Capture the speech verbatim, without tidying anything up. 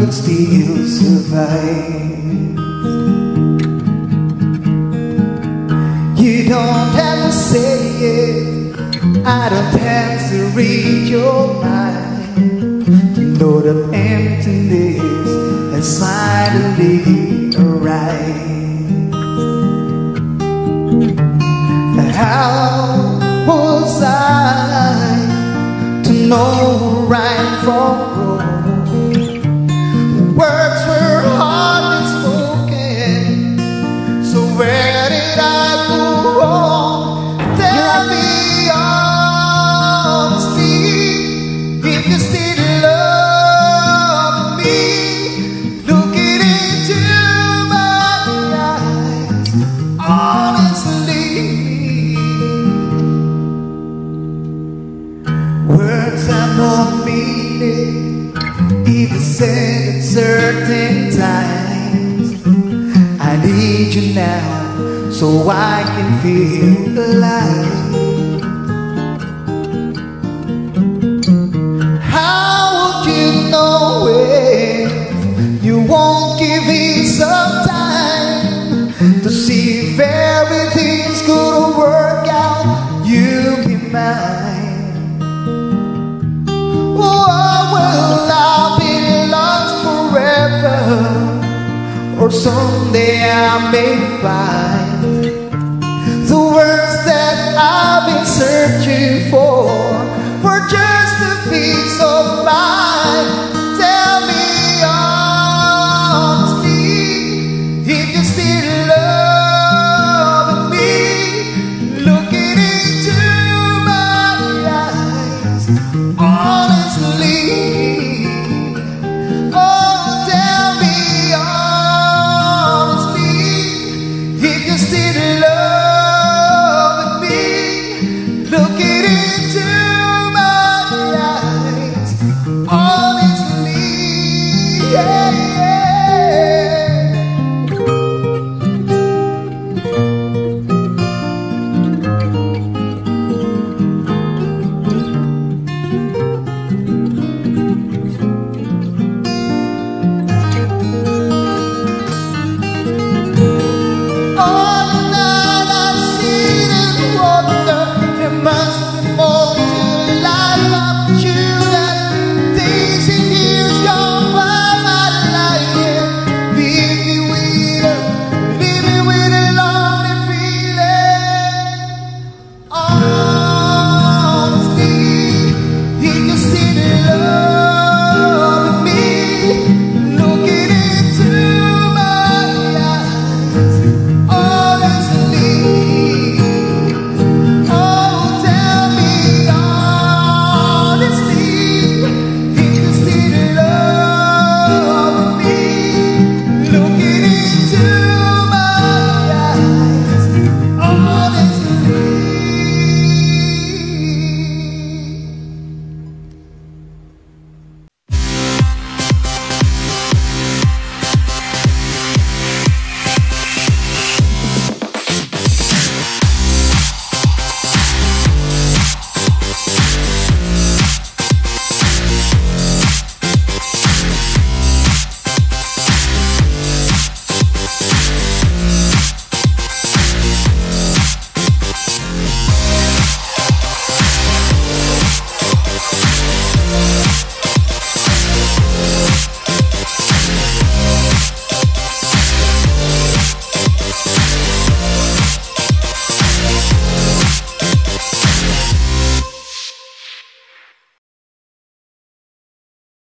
could still survive. You don't have to say it, I don't have to read your mind to know that emptiness has finally arrived. How was I to know right from wrong? Words were hardly spoken, so where did I go wrong? Tell me honestly, if you still love me, looking into my eyes, honestly. Words have no meaning, even said at certain times. I need you now, so I can feel alive. How would you know if you won't give me some time to see if everything's gonna work out? You'll be mine. Or someday I may find the words that I've been searching for, for just a peace of mind.